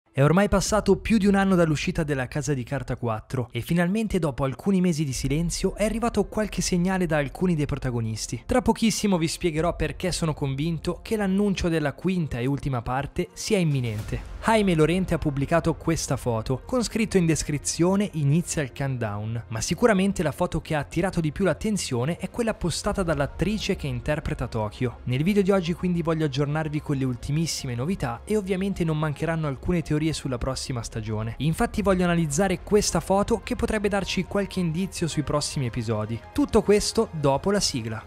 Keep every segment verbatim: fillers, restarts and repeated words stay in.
È ormai passato più di un anno dall'uscita della Casa di Carta quattro e finalmente dopo alcuni mesi di silenzio è arrivato qualche segnale da alcuni dei protagonisti. Tra pochissimo vi spiegherò perché sono convinto che l'annuncio della quinta e ultima parte sia imminente. Jaime Lorente ha pubblicato questa foto, con scritto in descrizione inizia il countdown, ma sicuramente la foto che ha attirato di più l'attenzione è quella postata dall'attrice che interpreta Tokyo. Nel video di oggi quindi voglio aggiornarvi con le ultimissime novità e ovviamente non mancheranno alcune teorie sulla prossima stagione. Infatti voglio analizzare questa foto che potrebbe darci qualche indizio sui prossimi episodi. Tutto questo dopo la sigla.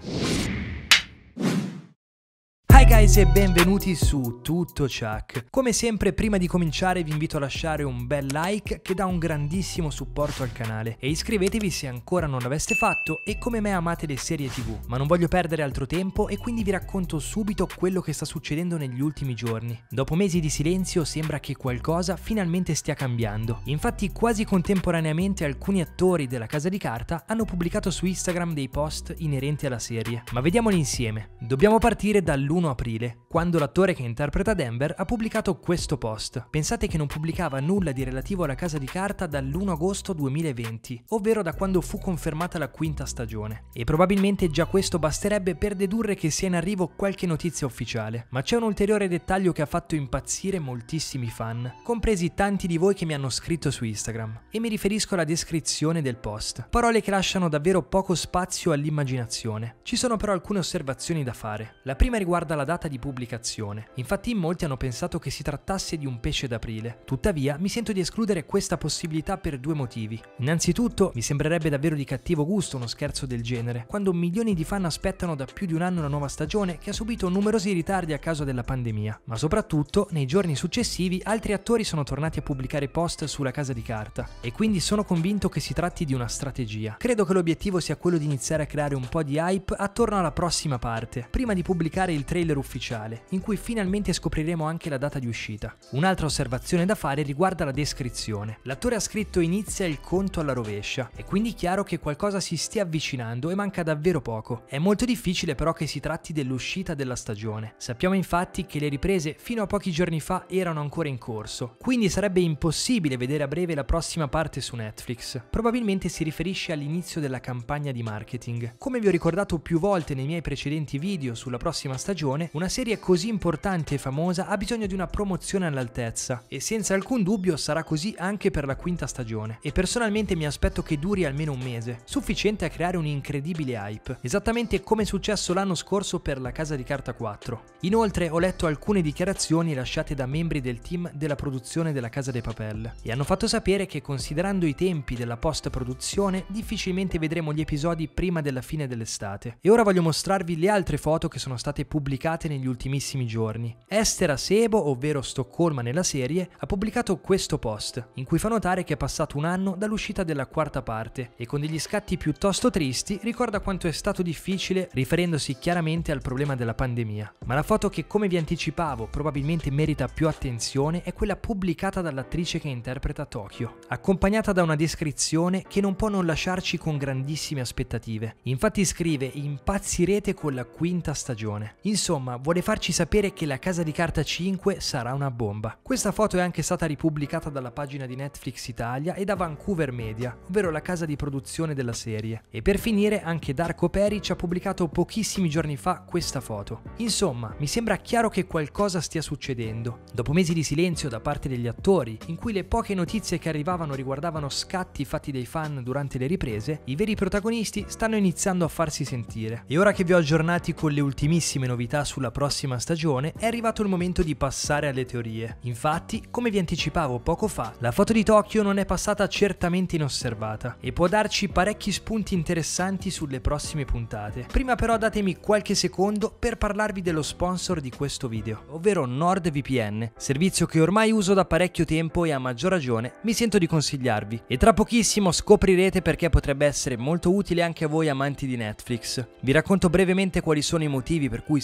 Hi guys e benvenuti su Tutto Chuck. Come sempre prima di cominciare vi invito a lasciare un bel like che dà un grandissimo supporto al canale e iscrivetevi se ancora non l'aveste fatto e come me amate le serie tv. Ma non voglio perdere altro tempo e quindi vi racconto subito quello che sta succedendo negli ultimi giorni. Dopo mesi di silenzio sembra che qualcosa finalmente stia cambiando. Infatti quasi contemporaneamente alcuni attori della Casa di Carta hanno pubblicato su Instagram dei post inerenti alla serie. Ma vediamoli insieme. Dobbiamo partire dall'primo aprile, quando l'attore che interpreta Denver ha pubblicato questo post. Pensate che non pubblicava nulla di relativo alla Casa di Carta dall'primo agosto duemilaventi, ovvero da quando fu confermata la quinta stagione. E probabilmente già questo basterebbe per dedurre che sia in arrivo qualche notizia ufficiale. Ma c'è un ulteriore dettaglio che ha fatto impazzire moltissimi fan, compresi tanti di voi che mi hanno scritto su Instagram. E mi riferisco alla descrizione del post. Parole che lasciano davvero poco spazio all'immaginazione. Ci sono però alcune osservazioni da fare. La prima riguarda la data di pubblicazione. Infatti in molti hanno pensato che si trattasse di un pesce d'aprile. Tuttavia mi sento di escludere questa possibilità per due motivi. Innanzitutto mi sembrerebbe davvero di cattivo gusto uno scherzo del genere, quando milioni di fan aspettano da più di un anno una nuova stagione che ha subito numerosi ritardi a causa della pandemia. Ma soprattutto nei giorni successivi altri attori sono tornati a pubblicare post sulla Casa di Carta e quindi sono convinto che si tratti di una strategia. Credo che l'obiettivo sia quello di iniziare a creare un po' di hype attorno alla prossima parte, prima di pubblicare il trailer ufficiale, in cui finalmente scopriremo anche la data di uscita. Un'altra osservazione da fare riguarda la descrizione. L'attore ha scritto inizia il conto alla rovescia, è quindi chiaro che qualcosa si stia avvicinando e manca davvero poco. È molto difficile però che si tratti dell'uscita della stagione. Sappiamo infatti che le riprese fino a pochi giorni fa erano ancora in corso, quindi sarebbe impossibile vedere a breve la prossima parte su Netflix. Probabilmente si riferisce all'inizio della campagna di marketing. Come vi ho ricordato più volte nei miei precedenti video sulla prossima stagione, una serie così importante e famosa ha bisogno di una promozione all'altezza e senza alcun dubbio sarà così anche per la quinta stagione e personalmente mi aspetto che duri almeno un mese, sufficiente a creare un incredibile hype, esattamente come è successo l'anno scorso per la Casa di Carta quattro. Inoltre ho letto alcune dichiarazioni lasciate da membri del team della produzione della Casa de Papel e hanno fatto sapere che considerando i tempi della post produzione difficilmente vedremo gli episodi prima della fine dell'estate. E ora voglio mostrarvi le altre foto che sono state pubblicate negli ultimissimi giorni. Esther Acebo, ovvero Stoccolma nella serie, ha pubblicato questo post, in cui fa notare che è passato un anno dall'uscita della quarta parte e con degli scatti piuttosto tristi ricorda quanto è stato difficile, riferendosi chiaramente al problema della pandemia. Ma la foto che, come vi anticipavo, probabilmente merita più attenzione è quella pubblicata dall'attrice che interpreta Tokyo, accompagnata da una descrizione che non può non lasciarci con grandissime aspettative. Infatti scrive impazzirete con la quinta stagione. Insomma, vuole farci sapere che la Casa di Carta cinque sarà una bomba. Questa foto è anche stata ripubblicata dalla pagina di Netflix Italia e da Vancouver Media, ovvero la casa di produzione della serie. E per finire anche Darko Peric ha pubblicato pochissimi giorni fa questa foto. Insomma, mi sembra chiaro che qualcosa stia succedendo. Dopo mesi di silenzio da parte degli attori, in cui le poche notizie che arrivavano riguardavano scatti fatti dai fan durante le riprese, i veri protagonisti stanno iniziando a farsi sentire. E ora che vi ho aggiornati con le ultimissime novità sulla prossima stagione, è arrivato il momento di passare alle teorie. Infatti, come vi anticipavo poco fa, la foto di Tokyo non è passata certamente inosservata e può darci parecchi spunti interessanti sulle prossime puntate. Prima però datemi qualche secondo per parlarvi dello sponsor di questo video, ovvero NordVPN, servizio che ormai uso da parecchio tempo e a maggior ragione mi sento di consigliarvi. E tra pochissimo scoprirete perché potrebbe essere molto utile anche a voi amanti di Netflix. Vi racconto brevemente quali sono i motivi per cui secondo me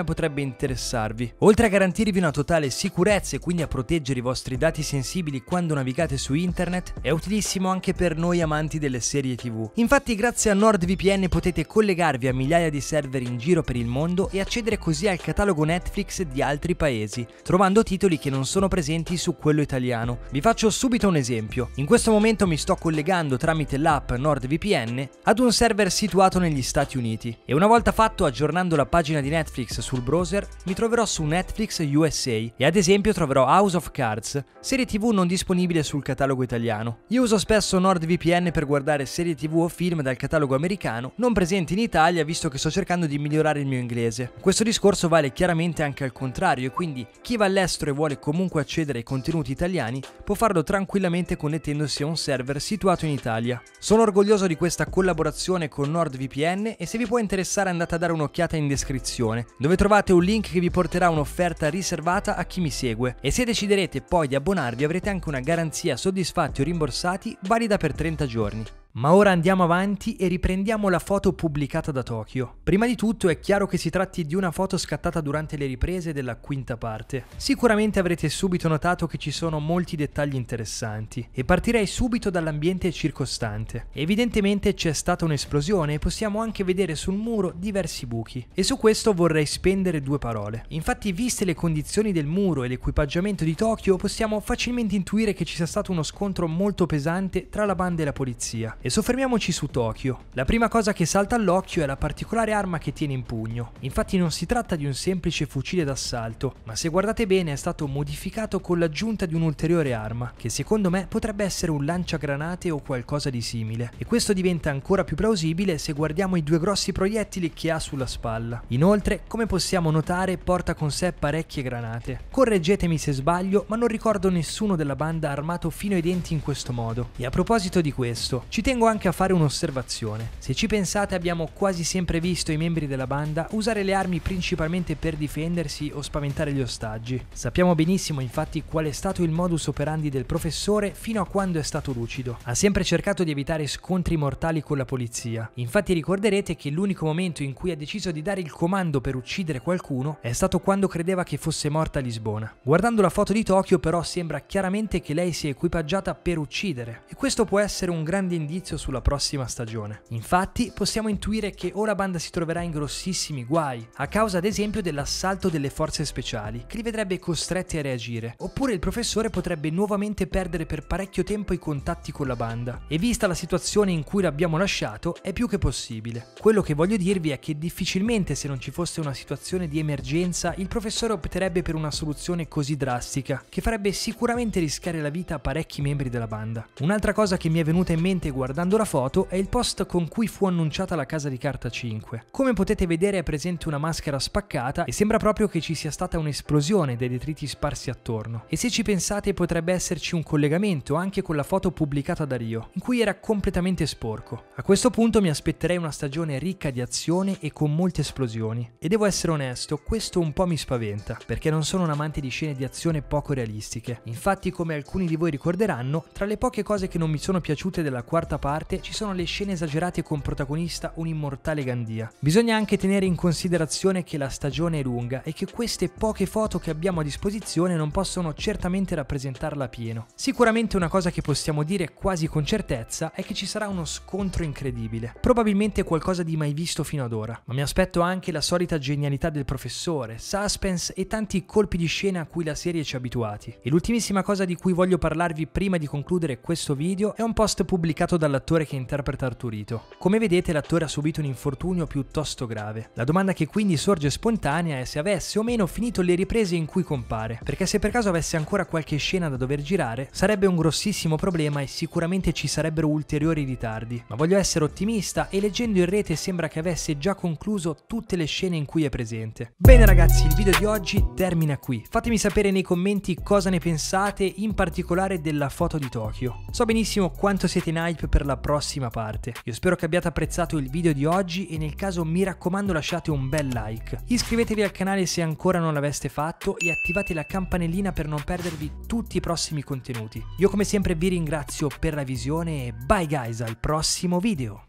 potrebbe interessarvi. Oltre a garantirvi una totale sicurezza e quindi a proteggere i vostri dati sensibili quando navigate su internet, è utilissimo anche per noi amanti delle serie tivù. Infatti grazie a NordVPN potete collegarvi a migliaia di server in giro per il mondo e accedere così al catalogo Netflix di altri paesi, trovando titoli che non sono presenti su quello italiano. Vi faccio subito un esempio. In questo momento mi sto collegando tramite l'app NordVPN ad un server situato negli Stati Uniti e una volta fatto, aggiornando la pagina di Netflix sul browser, mi troverò su Netflix U S A e ad esempio troverò House of Cards, serie tivù non disponibile sul catalogo italiano. Io uso spesso NordVPN per guardare serie tivù o film dal catalogo americano non presenti in Italia, visto che sto cercando di migliorare il mio inglese. Questo discorso vale chiaramente anche al contrario e quindi chi va all'estero e vuole comunque accedere ai contenuti italiani può farlo tranquillamente connettendosi a un server situato in Italia. Sono orgoglioso di questa collaborazione con NordVPN e se vi può interessare andate a dare un'occhiata in descrizione, dove trovate un link che vi porterà a un'offerta riservata a chi mi segue e se deciderete poi di abbonarvi avrete anche una garanzia soddisfatti o rimborsati valida per trenta giorni. Ma ora andiamo avanti e riprendiamo la foto pubblicata da Tokyo. Prima di tutto è chiaro che si tratti di una foto scattata durante le riprese della quinta parte. Sicuramente avrete subito notato che ci sono molti dettagli interessanti e partirei subito dall'ambiente circostante. Evidentemente c'è stata un'esplosione e possiamo anche vedere sul muro diversi buchi e su questo vorrei spendere due parole. Infatti, viste le condizioni del muro e l'equipaggiamento di Tokyo, possiamo facilmente intuire che ci sia stato uno scontro molto pesante tra la banda e la polizia. E soffermiamoci su Tokyo. La prima cosa che salta all'occhio è la particolare arma che tiene in pugno. Infatti non si tratta di un semplice fucile d'assalto, ma se guardate bene è stato modificato con l'aggiunta di un'ulteriore arma, che secondo me potrebbe essere un lanciagranate o qualcosa di simile. E questo diventa ancora più plausibile se guardiamo i due grossi proiettili che ha sulla spalla. Inoltre, come possiamo notare, porta con sé parecchie granate. Correggetemi se sbaglio, ma non ricordo nessuno della banda armato fino ai denti in questo modo. E a proposito di questo, ci tengo anche a fare un'osservazione. Se ci pensate, abbiamo quasi sempre visto i membri della banda usare le armi principalmente per difendersi o spaventare gli ostaggi. Sappiamo benissimo infatti qual è stato il modus operandi del professore fino a quando è stato lucido. Ha sempre cercato di evitare scontri mortali con la polizia. Infatti ricorderete che l'unico momento in cui ha deciso di dare il comando per uccidere qualcuno è stato quando credeva che fosse morta a Lisbona. Guardando la foto di Tokyo però sembra chiaramente che lei sia equipaggiata per uccidere e questo può essere un grande indizio sulla prossima stagione. Infatti possiamo intuire che o la banda si troverà in grossissimi guai, a causa ad esempio dell'assalto delle forze speciali, che li vedrebbe costretti a reagire, oppure il professore potrebbe nuovamente perdere per parecchio tempo i contatti con la banda, e vista la situazione in cui l'abbiamo lasciato è più che possibile. Quello che voglio dirvi è che difficilmente, se non ci fosse una situazione di emergenza, il professore opterebbe per una soluzione così drastica, che farebbe sicuramente rischiare la vita a parecchi membri della banda. Un'altra cosa che mi è venuta in mente guardando Guardando la foto è il post con cui fu annunciata la casa di carta cinque. Come potete vedere è presente una maschera spaccata e sembra proprio che ci sia stata un'esplosione dei detriti sparsi attorno. E se ci pensate potrebbe esserci un collegamento anche con la foto pubblicata da Rio, in cui era completamente sporco. A questo punto mi aspetterei una stagione ricca di azione e con molte esplosioni. E devo essere onesto, questo un po' mi spaventa, perché non sono un amante di scene di azione poco realistiche. Infatti, come alcuni di voi ricorderanno, tra le poche cose che non mi sono piaciute della quarta parte parte ci sono le scene esagerate con protagonista un immortale Gandia. Bisogna anche tenere in considerazione che la stagione è lunga e che queste poche foto che abbiamo a disposizione non possono certamente rappresentarla a pieno. Sicuramente una cosa che possiamo dire quasi con certezza è che ci sarà uno scontro incredibile, probabilmente qualcosa di mai visto fino ad ora, ma mi aspetto anche la solita genialità del professore, suspense e tanti colpi di scena a cui la serie ci ha abituati. E l'ultimissima cosa di cui voglio parlarvi prima di concludere questo video è un post pubblicato dalla l'attore che interpreta Arturito. Come vedete, l'attore ha subito un infortunio piuttosto grave. La domanda che quindi sorge spontanea è se avesse o meno finito le riprese in cui compare, perché se per caso avesse ancora qualche scena da dover girare sarebbe un grossissimo problema e sicuramente ci sarebbero ulteriori ritardi. Ma voglio essere ottimista e leggendo in rete sembra che avesse già concluso tutte le scene in cui è presente. Bene ragazzi, il video di oggi termina qui. Fatemi sapere nei commenti cosa ne pensate, in particolare della foto di Tokyo. So benissimo quanto siete in hype per la prossima parte. Io spero che abbiate apprezzato il video di oggi e nel caso mi raccomando lasciate un bel like. Iscrivetevi al canale se ancora non l'aveste fatto e attivate la campanellina per non perdervi tutti i prossimi contenuti. Io come sempre vi ringrazio per la visione e bye guys al prossimo video!